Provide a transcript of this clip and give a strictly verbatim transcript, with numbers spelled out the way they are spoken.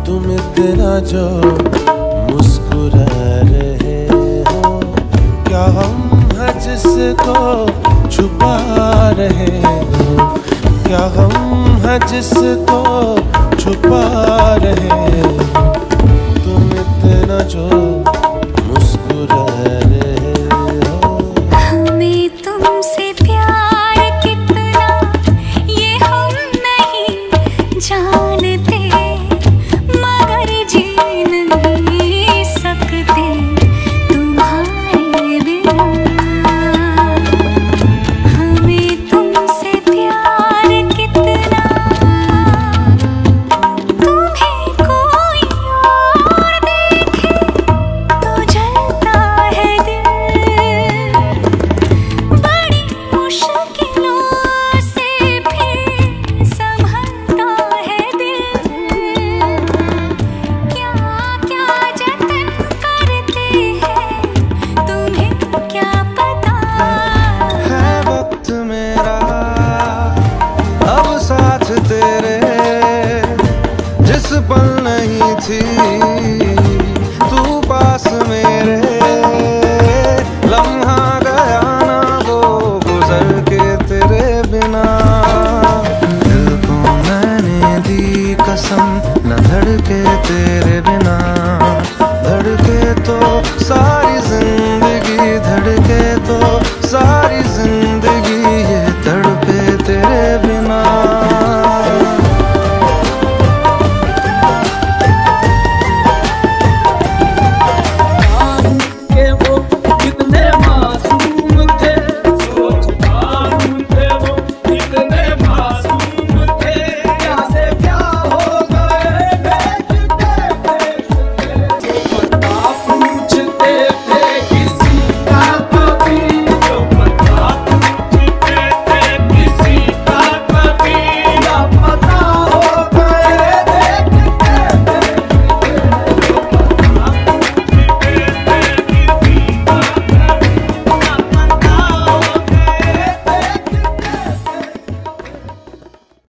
तुम इतना जो मुस्कुरा रहे हो, क्या हम है जिसको छुपा रहे हो, क्या हम है जिसको छुपा रहे हो, तुम इतना जो मुस्कुरा रहे हो। हमें तुमसे प्यार कितना ये हम नहीं जानते, मगर जी नहीं सकते तुम्हारे बिना। हमें तुमसे प्यार कितना, तुम्हें कोई और देखे तो जलता है दिल, बड़ी मुश्किलों से भी संभलता है दिल। क्या क्या जतन करते हैं तुम्हें क्या पता। है वक्त मेरा अब साथ तेरे, जिस पल नहीं थी तू पास मेरे, लम्हा गया ना वो गुजर के तेरे बिना। दिल को मैंने दी कसम न धड़के तेरे बिना, धड़के तो